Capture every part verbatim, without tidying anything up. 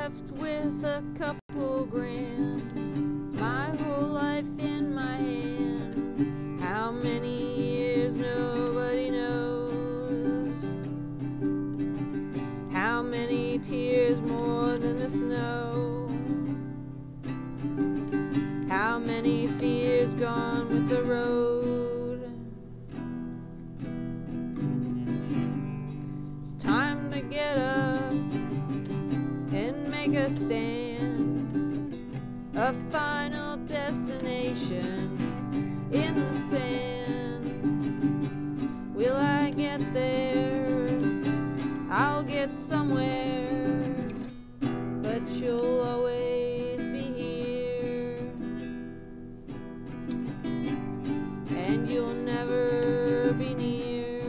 left with a couple grand, my whole life in my hand. How many years nobody knows. How many tears more than the snow. How many fears gone with the road. It's time to get up and make a stand, a final destination in the sand. Will I get there? I'll get somewhere, but you'll always be here, and you'll never be near.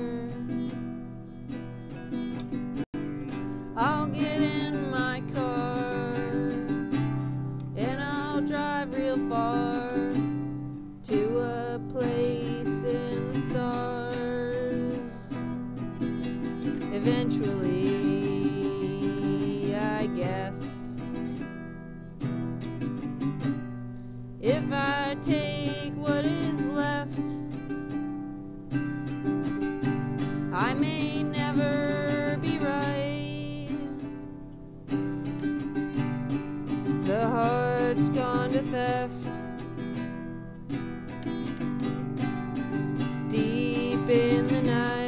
I'll get in my car and I'll drive real far to a place in the stars. Eventually, I guess, if I take what is left, I may never be right. The heart's gone to theft, deep in the night.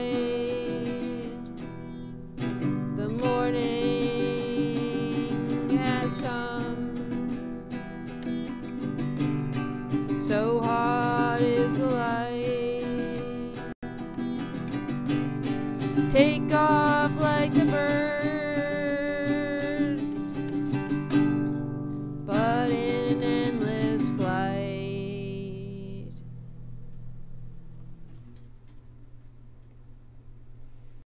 The morning has come, so hot is the light. Take off like the bird